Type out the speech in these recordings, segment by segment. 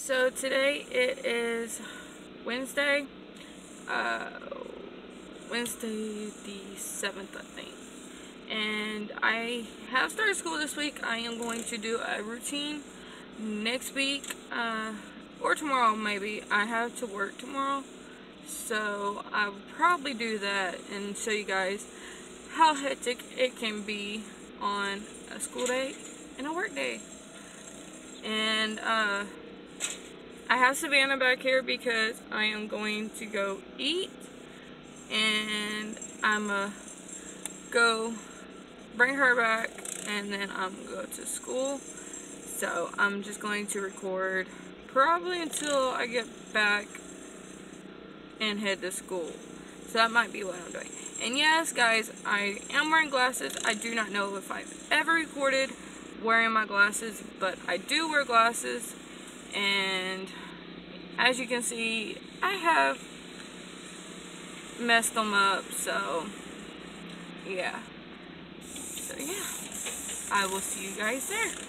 So today it is Wednesday, uh, Wednesday the 7th, I think. And I have started school this week. I am going to do a routine next week, or tomorrow maybe. I have to work tomorrow, so I'll probably do that and show you guys how hectic it can be on a school day and a work day. And I have Savannah back here because I am going to go eat, and I'm gonna go bring her back, and then I'm gonna go to school. So I'm just going to record probably until I get back and head to school. So that might be what I'm doing. And yes, guys, I am wearing glasses. I do not know if I've ever recorded wearing my glasses, but I do wear glasses. And as you can see, I have messed them up, so yeah. So yeah, I will see you guys there.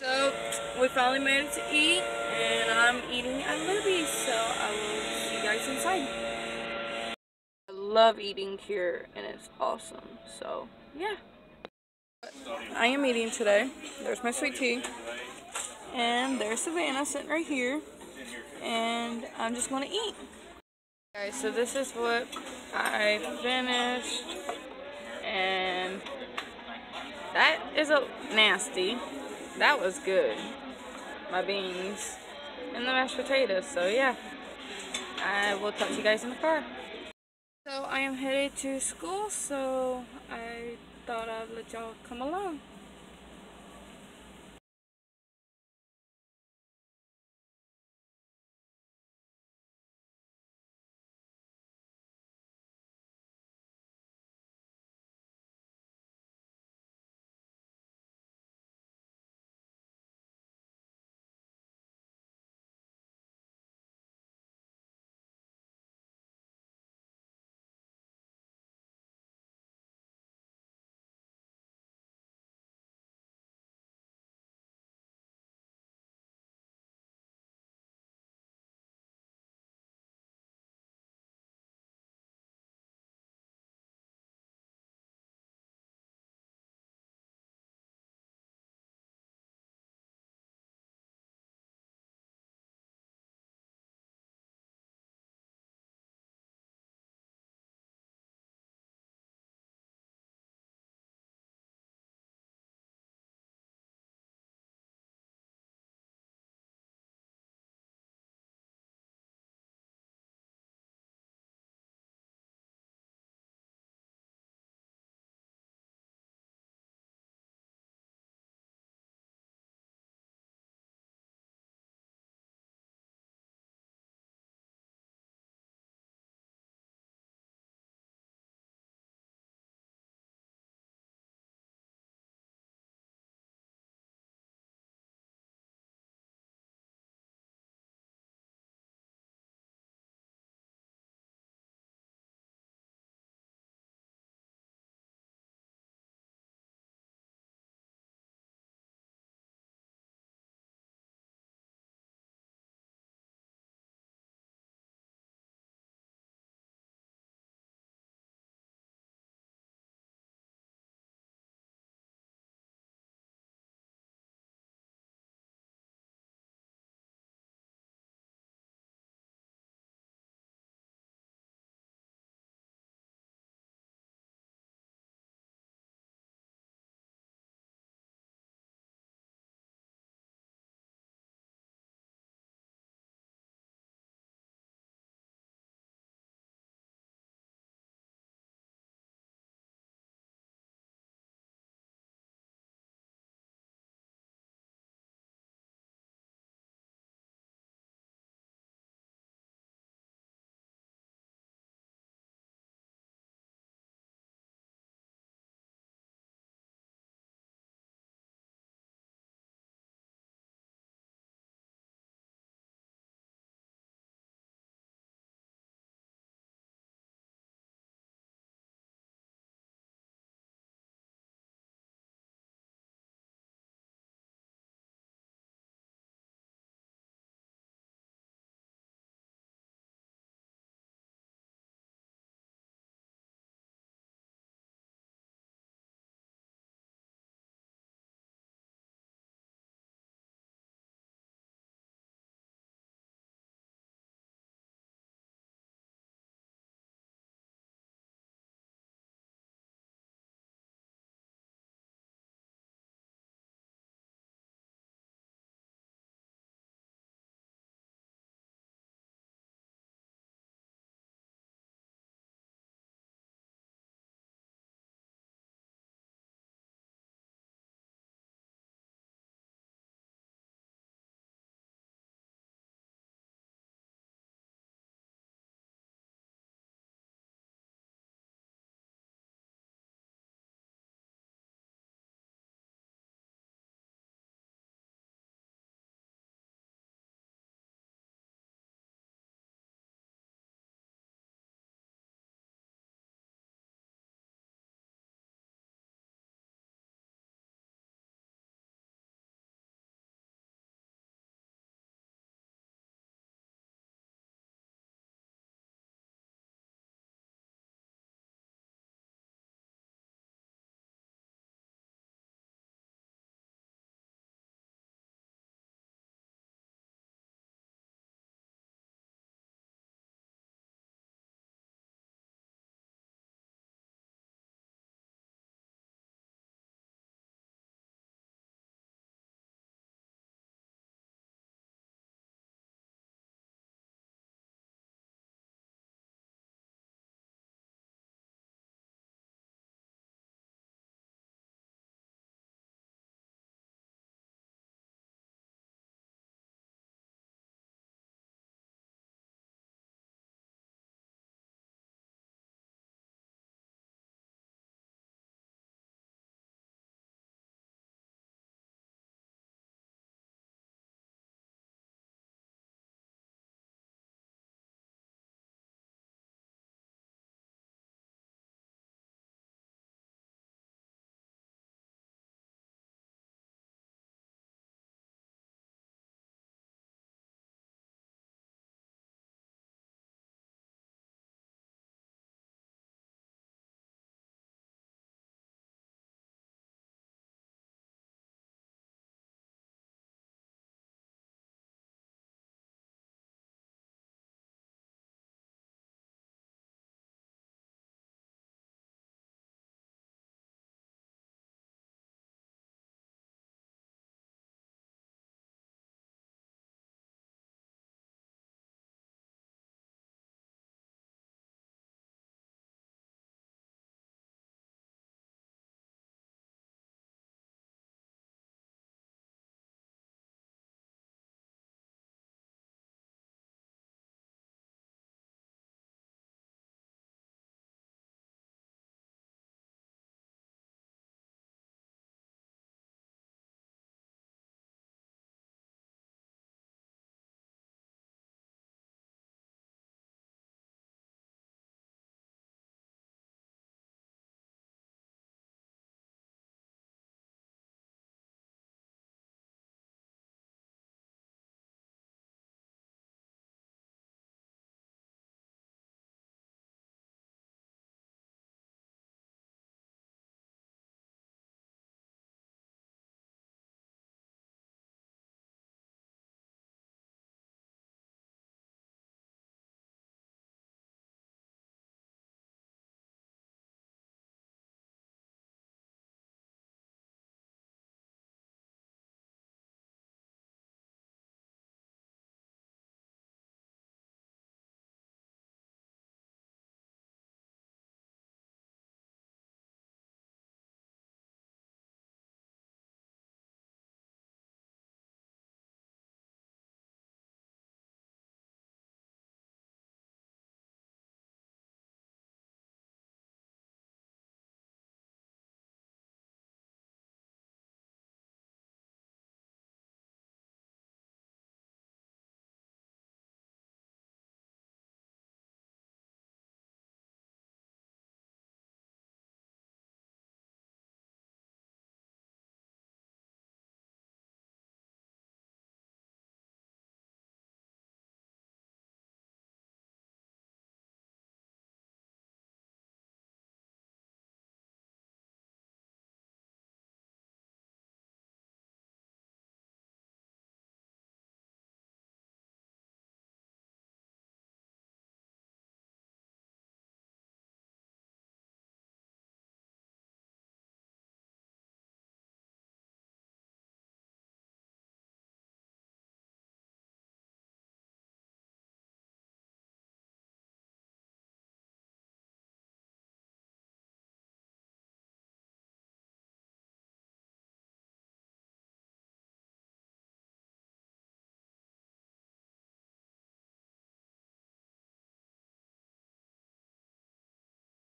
So, we finally made it to eat, and I'm eating at Libby's, so I will see you guys inside. I love eating here, and it's awesome, so, yeah. I am eating today. There's my sweet tea, and there's Savannah sitting right here, and I'm just gonna eat. Guys, so this is what I finished, and that is a nasty. That was good. My beans and the mashed potatoes. So yeah, I will talk to you guys in the car. So I am headed to school, so I thought I'd let y'all come along.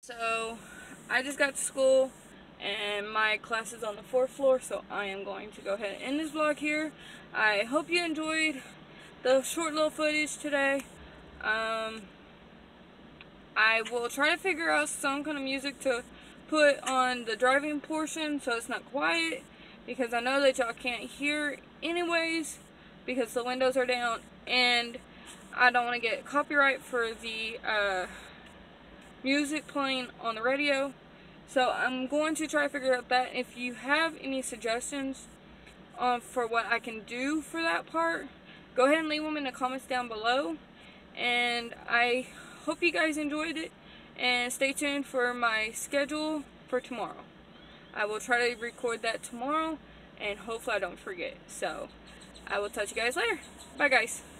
So I just got to school and my class is on the 4th floor, so I am going to go ahead and end this vlog here. I hope you enjoyed the short little footage today. I will try to figure out some kind of music to put on the driving portion so it's not quiet, because I know that y'all can't hear anyways because the windows are down, and I don't want to get copyright for the music playing on the radio. So I'm going to try to figure out that. If you have any suggestions for what I can do for that part, go ahead and leave them in the comments down below. And I hope you guys enjoyed it, and stay tuned for my schedule for tomorrow. I will try to record that tomorrow, and hopefully I don't forget. So I will touch you guys later. Bye guys.